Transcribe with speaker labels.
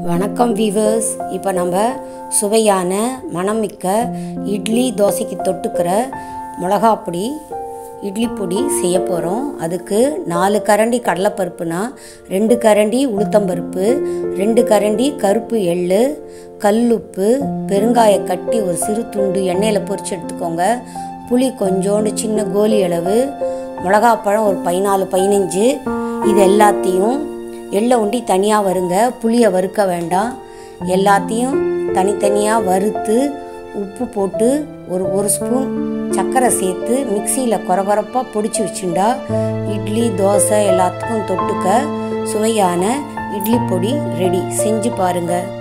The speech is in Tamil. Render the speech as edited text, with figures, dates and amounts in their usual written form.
Speaker 1: வணக்கம் வீவர்ஸ். இப்போ நம்ம சுவையான மணமிக்க இட்லி தோசைக்கு தொட்டுக்கிற மிளகாப்பொடி இட்லி பொடி செய்ய போகிறோம். அதுக்கு 4 கரண்டி கடலைப்பருப்புனா 2 கரண்டி உளுத்தம்பருப்பு, 2 கரண்டி கருப்பு எள்ளு, கல்லுப்பு, பெருங்காய கட்டி ஒரு சிறு துண்டு எண்ணெயில் பொரிச்சு எடுத்துக்கோங்க. புளி கொஞ்சோண்டு சின்ன கோலி அளவு, மிளகாப்பழம் ஒரு 14-15. இது எல்லாத்தையும் எள்ளை உண்டி தனியாக வருங்க, புளியை வறுக்க வேண்டாம். எல்லாத்தையும் தனித்தனியாக வறுத்து உப்பு போட்டு ஒரு ஸ்பூன் சர்க்கரை சேர்த்து மிக்சியில் கொரகொரப்பாக பொடிச்சு வச்சுட்டா இட்லி தோசை எல்லாத்துக்கும் தொட்டுக்க சுவையான இட்லி பொடி ரெடி. செஞ்சு பாருங்கள்.